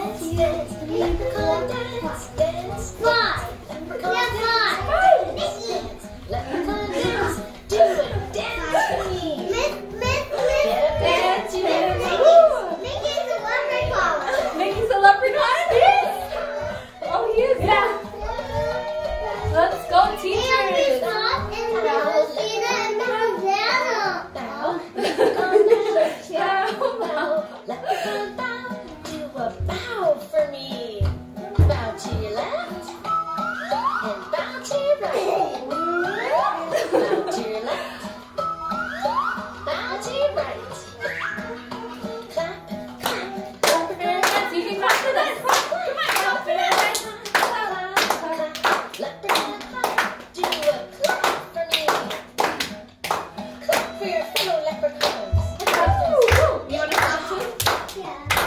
Leprechaun dance, dance, fly. Leprechaun dance, leprechaun dance. Do a dance for me. Get up, dance, you never make it. Mickey's a leprechaun? Yes. Oh, he is. Yeah. Let's go, teachers. Leprechaun bow, do a bow for me. Bow to your left and bow to your right. Bow to your left, bow to your right. Clap, clap, Leprechaun dance. You can clap for us. Come on. leprechaun clap, do a clap for me. Clap for your fellow leprechauns. You want to clap too? Yeah.